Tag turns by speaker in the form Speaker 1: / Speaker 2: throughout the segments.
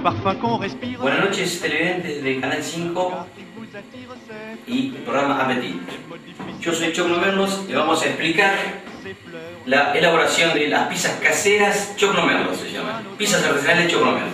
Speaker 1: Buenas noches, televidentes de Canal 5 y el programa Appetit. Yo soy Choclo Merlos y vamos a explicar la elaboración de las pizzas caseras Choclo Merlos, se llaman. Pizzas artesanales Choclo Merlos.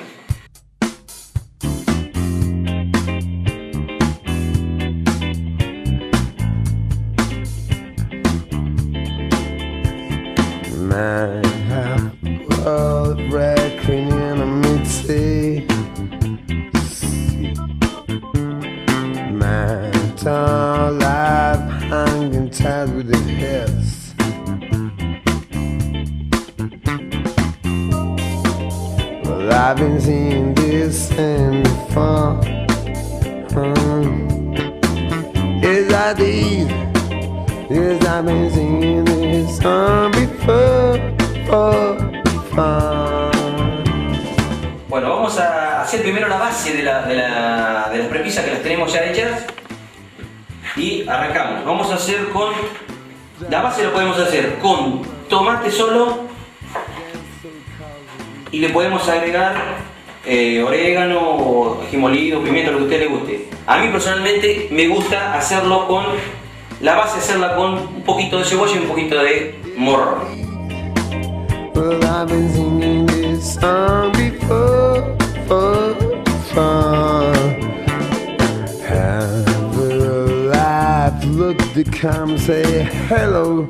Speaker 2: Alive, hanging tight with the heads. Well, I've been seeing this and before. Yes, I did. Yes, I've been seeing this song before.
Speaker 1: Bueno, vamos a hacer primero la base de las prepisas que las tenemos ya hechas. Y arrancamos. Vamos a hacer con... La base lo podemos hacer con tomate solo. Y le podemos agregar orégano, ají molido, pimiento, lo que a usted le guste. A mí personalmente me gusta hacerlo con... La base hacerla con un poquito de cebolla y un poquito de morrón.
Speaker 2: Look to come say hello,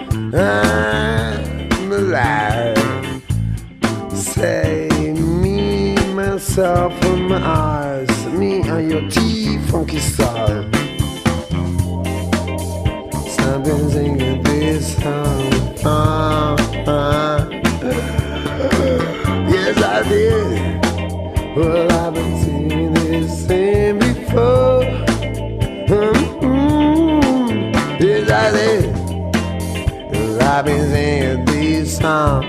Speaker 2: I'm alive. Say me, myself and my eyes, me and your funky soul. Something singing this song, yes I did. Well, I've been singing this same before. Yes, I did. I've been singing this song,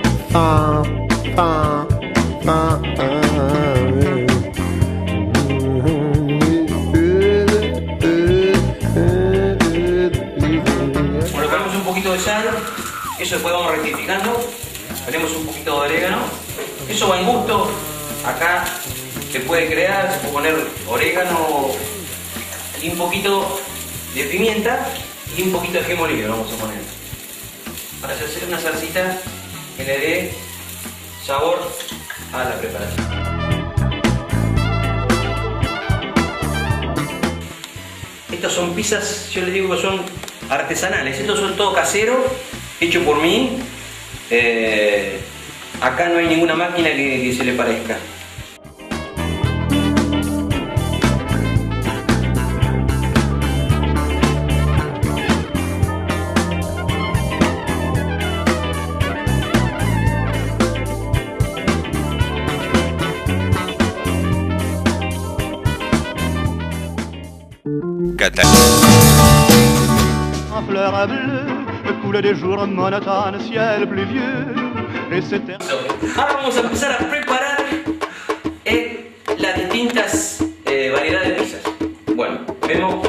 Speaker 1: Bueno, ponemos un poquito de sal, eso después vamos rectificando. Ponemos un poquito de orégano, eso va en gusto. Acá se puede crear, se puede poner orégano y un poquito de pimienta y un poquito de ají molido vamos a poner para hacer una salsita que le dé sabor a la preparación. Estas son pizzas, yo les digo que son artesanales, estos son todo casero, hecho por mí. Acá no hay ninguna máquina que se le parezca.
Speaker 3: En fleurs à bleu, coulent des jours monotones, ciel pluvieux, et c'était...
Speaker 1: Ahora vamos a empezar a preparar las distintas variedades de pizzas. Bueno, vemos...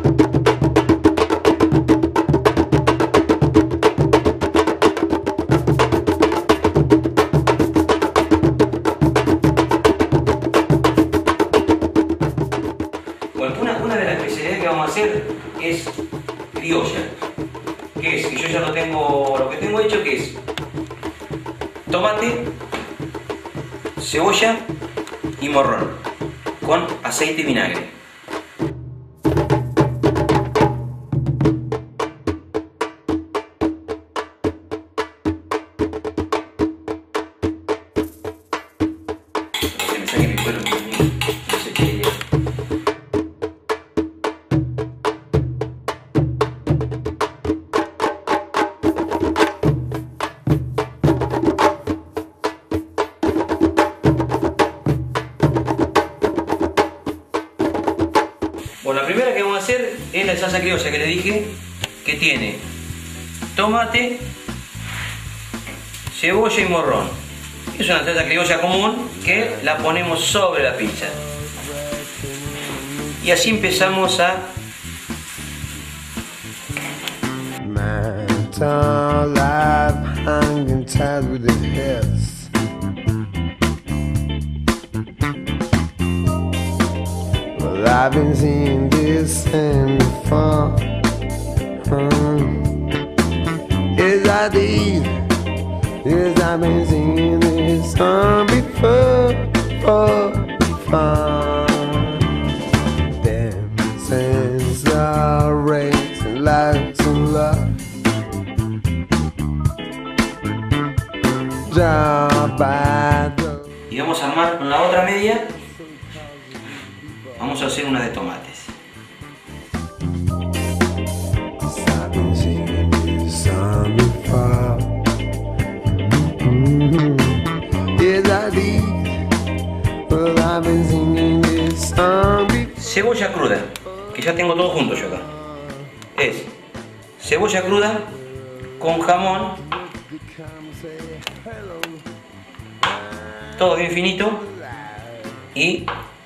Speaker 1: Bueno, una de las especialidades que vamos a hacer es criolla, que es, que yo ya lo que tengo hecho, que es tomate, cebolla y morrón con aceite y vinagre. Se me saque mi pelo, no sé qué. Bueno, la primera que vamos a hacer es la salsa criolla que les dije, que tiene tomate, cebolla y morrón. Es una salsa criolla común que la ponemos sobre la pizza. Y así empezamos a...
Speaker 2: Well, I've been seeing this and before. Yes, I did. Yes, I've been seeing this song before. Dancing, racing, lights and love.
Speaker 1: Y vamos a armar con la otra media. Vamos a hacer una de tomates. Cebolla cruda, que ya tengo todo junto yo acá. Es cebolla cruda con jamón, todo bien finito, y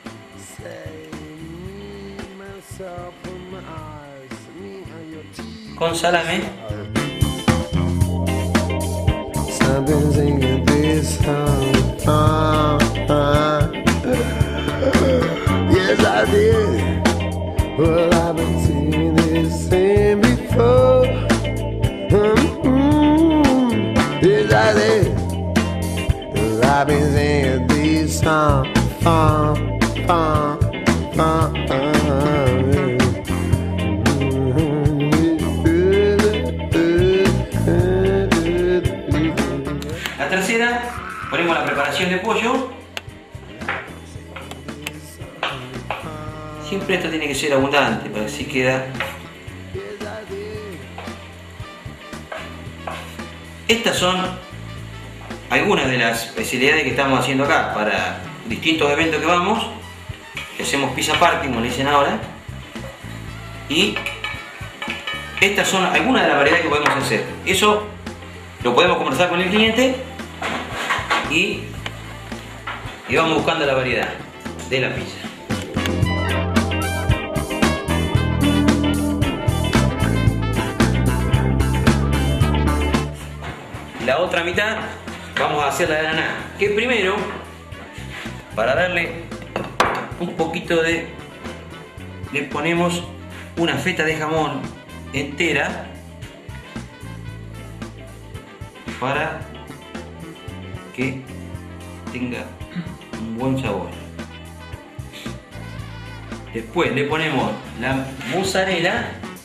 Speaker 1: con salame.
Speaker 2: Yes, I did. Well, I've been seeing this same before. Yes, I did. Well, I've been singing this song.
Speaker 1: La tercera, ponemos la preparación de pollo. Siempre esto tiene que ser abundante, para que así queda. Estas son algunas de las especialidades que estamos haciendo acá para distintos eventos que vamos, que hacemos pizza party, como le dicen ahora. Y estas son algunas de las variedades que podemos hacer. Eso lo podemos conversar con el cliente y vamos buscando la variedad de la pizza. La otra mitad vamos a hacer la de ananá, que primero, para darle un poquito de, le ponemos una feta de jamón entera para que tenga un buen sabor. Después le ponemos la mozzarella.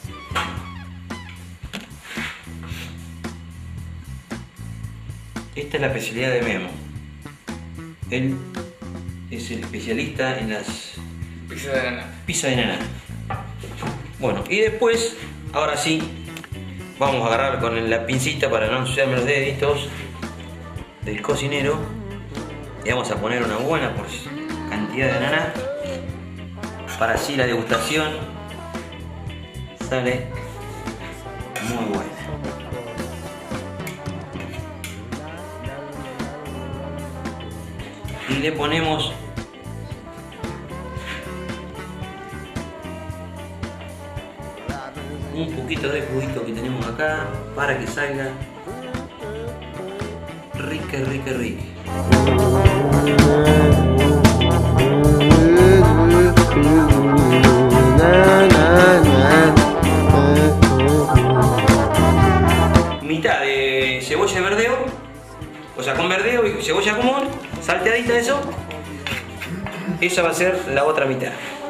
Speaker 1: Esta es la especialidad de Memo. Él es el especialista en las pizzas de ananá. Bueno, y después, ahora sí, vamos a agarrar con la pincita para no ensuciarme los deditos del cocinero y vamos a poner una buena cantidad de ananá para así la degustación sale muy buena. Y le ponemos un poquito de juguito que tenemos acá para que salga rica. Mitad de cebolla de verdeo, o sea, con verdeo y cebolla común, salteadita eso. Esa va a ser la otra mitad.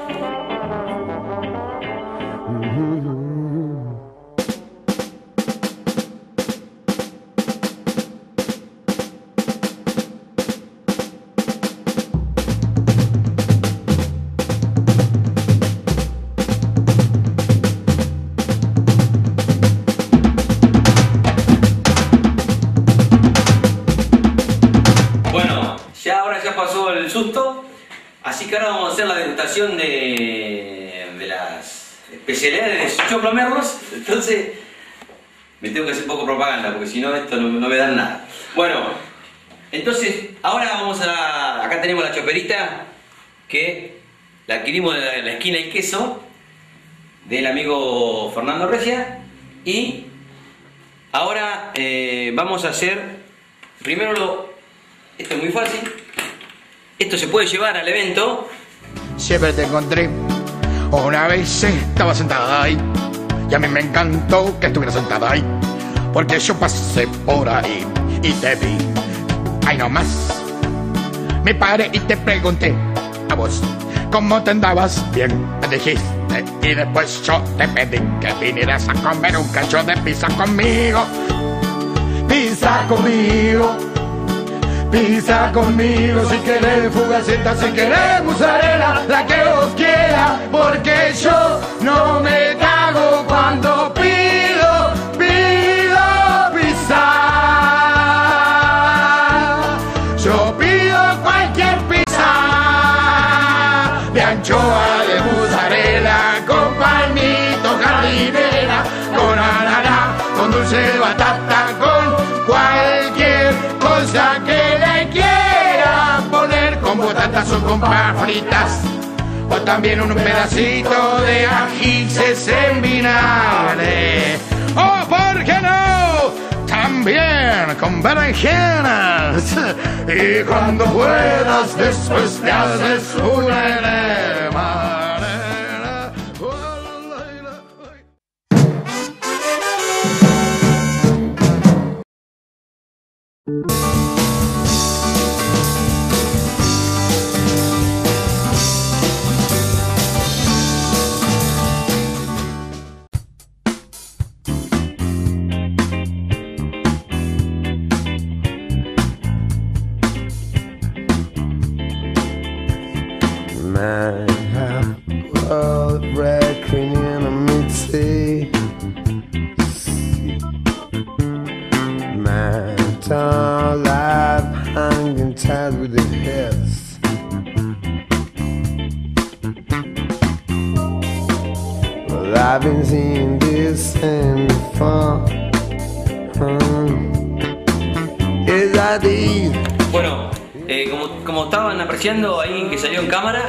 Speaker 1: Pasó el susto, así que ahora vamos a hacer la degustación de las especialidades de Choclo Merlos. Entonces me tengo que hacer poco propaganda porque si no esto no me dan nada. Bueno, entonces ahora vamos acá tenemos la choperita que la adquirimos de la esquina del queso del amigo Fernando Recia. Y ahora vamos a hacer primero esto es muy fácil. Esto se puede llevar al evento
Speaker 4: siempre te encontré. Una vez estaba sentada ahí y a mí me encantó que estuviera sentada ahí, porque yo pasé por ahí y te vi. Ahí nomás me paré y te pregunté a vos cómo te andabas. Bien, me dijiste, y después yo te pedí que vinieras a comer un cacho de pizza conmigo. Pizza conmigo, pizza conmigo. Si querés fugaceta, si querés mozzarella, la que vos quieras, porque yo no me cago cuando pido pizza. Yo pido cualquier pizza de anchoa, de mozzarella, con palmito, jardinera, con ananá, con dulce de batata, con cualquier cosa que le quiera poner, con patatas o con papas fritas, o también un pedacito de ajíes en vinagre. ¡Oh, por qué no! También con berenjenas. Y cuando puedas, después te haces una enema.
Speaker 2: Man, world red queen in a mid-sea. Man, tall life hanging tight with the heads. Well, I've been seeing this and before. Is that these?
Speaker 1: Bueno, como estaban apreciando ahí que salió en cámara,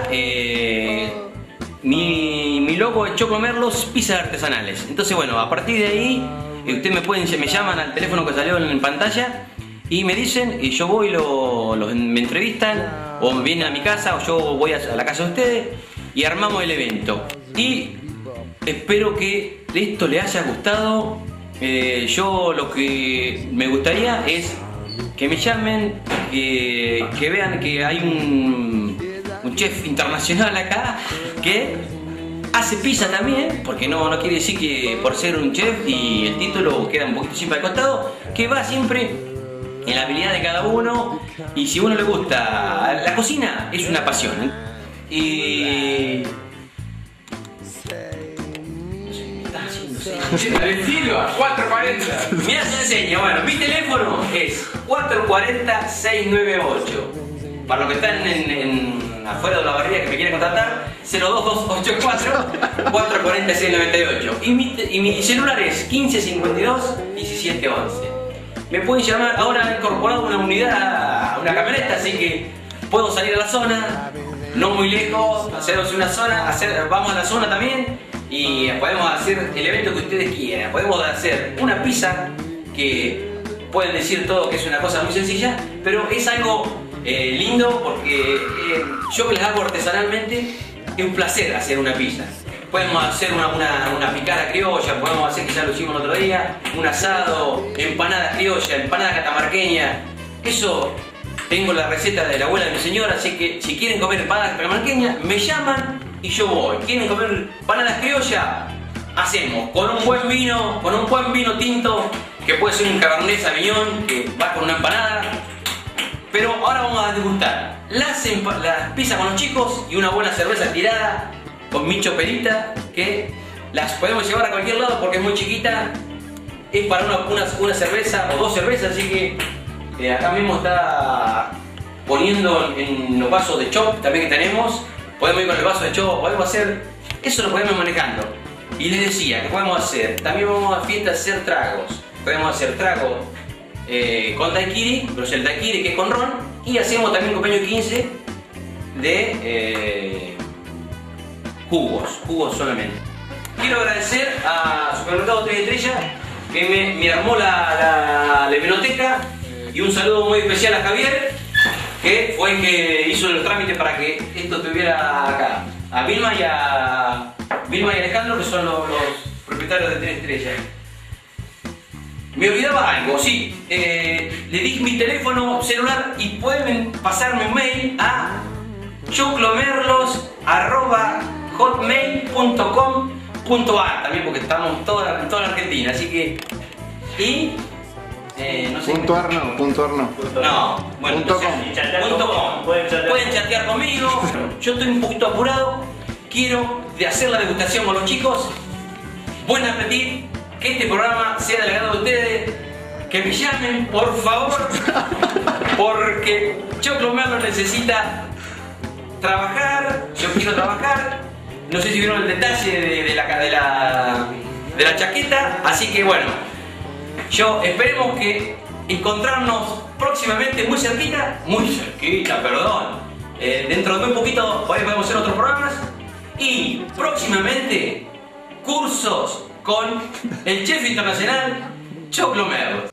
Speaker 1: mi loco echó a comer los pizzas artesanales. Entonces bueno, a partir de ahí ustedes me llaman al teléfono que salió en pantalla y me dicen, y yo voy, me entrevistan, o vienen a mi casa, o yo voy a la casa de ustedes y armamos el evento. Y espero que esto les haya gustado. Yo lo que me gustaría es que me llamen, que vean que hay un chef internacional acá que hace pizza también, porque no quiere decir que por ser un chef y el título queda un poquito siempre al costado, que va siempre en la habilidad de cada uno, y si a uno le gusta la cocina, es una pasión. Y...
Speaker 5: Decilo a 440.
Speaker 1: Mira, se enseña. Bueno, mi teléfono es 440-698. Para los que están afuera de la barriga que me quieren contactar, 02284-440-698. Y mi celular es 1552-1711. Me pueden llamar. Ahora he incorporado una unidad, una camioneta, así que puedo salir a la zona, no muy lejos, haceros una zona, vamos a la zona también. Y podemos hacer el evento que ustedes quieran. Podemos hacer una pizza que pueden decir todo que es una cosa muy sencilla, pero es algo lindo porque yo que les hago artesanalmente, es un placer hacer una pizza. Podemos hacer una picada criolla, podemos hacer, que ya lo hicimos el otro día, un asado, empanada criolla, empanada catamarqueña. Eso tengo la receta de la abuela de mi señora, así que si quieren comer empanada catamarqueña, me llaman y yo voy. ¿Quieren comer empanadas criolla? Hacemos con un buen vino tinto, que puede ser un Cabernet Sauvignon, que va con una empanada. Pero ahora vamos a degustar las pizzas con los chicos y una buena cerveza tirada con mi choperita, que las podemos llevar a cualquier lado porque es muy chiquita. Es para una cerveza o dos cervezas, así que acá mismo está poniendo en los vasos de chop también que tenemos. Podemos ir con el vaso de chop, podemos hacer, eso lo podemos ir manejando. Y les decía que podemos hacer, también vamos a fiestas a hacer tragos. Podemos hacer tragos con daiquiri, pero es el daiquiri que es con ron. Y hacemos también cumpleaños 15 de jugos solamente. Quiero agradecer a Supermercado 3 Estrellas que me armó la biblioteca, y un saludo muy especial a Javier, que fue el que hizo el trámite para que esto estuviera acá. A Vilma y a Alejandro, que son los propietarios de Tres Estrellas. Me olvidaba algo, sí. Le di mi teléfono celular y pueden pasarme un mail a choclomerlos@hotmail.com.ar también, porque estamos en toda la Argentina, así que... Y... no sé.
Speaker 6: Puntuar no.
Speaker 1: No, bueno,
Speaker 6: Punto
Speaker 1: no sé, .com. Pueden chatear conmigo. Yo estoy un poquito apurado. Quiero hacer la degustación con los chicos. Buen apetito. Que este programa sea del agrado de ustedes. Que me llamen, por favor. Porque Choclo Merlos necesita trabajar. Yo quiero trabajar. No sé si vieron el detalle de la chaqueta. Así que bueno. Yo esperemos que encontrarnos próximamente muy cerquita, perdón. Dentro de un poquito podemos hacer otros programas y próximamente cursos con el chef internacional Choclo Merlos.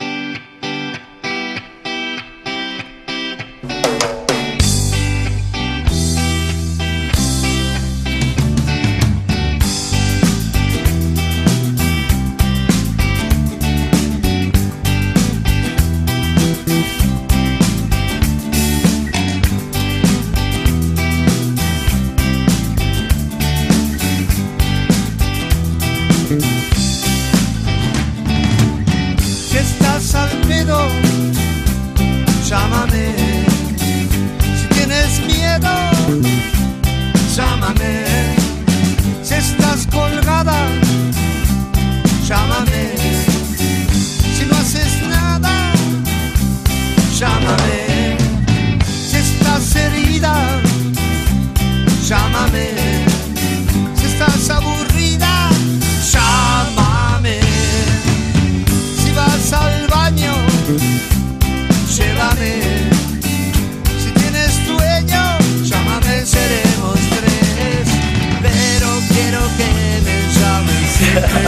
Speaker 2: Si estás al pedo, llámame. Si tienes miedo, llámame. Si estás colgada, llámame. Si no haces nada, llámame. Si estás herida, llámame. Si estás aburrida, llámame. Si vas al baño, llévame. Si tienes sueño, llámame, seremos tres. Pero quiero que me llamen siempre.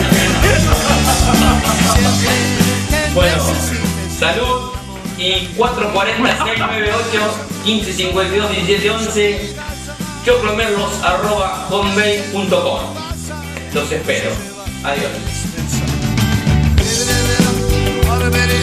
Speaker 2: Siempre que
Speaker 1: Bueno,
Speaker 2: necesites.
Speaker 1: salud y 440-698-1552-1711 choclomerlos@hotmail.com. Los espero. Adiós.
Speaker 2: Volveré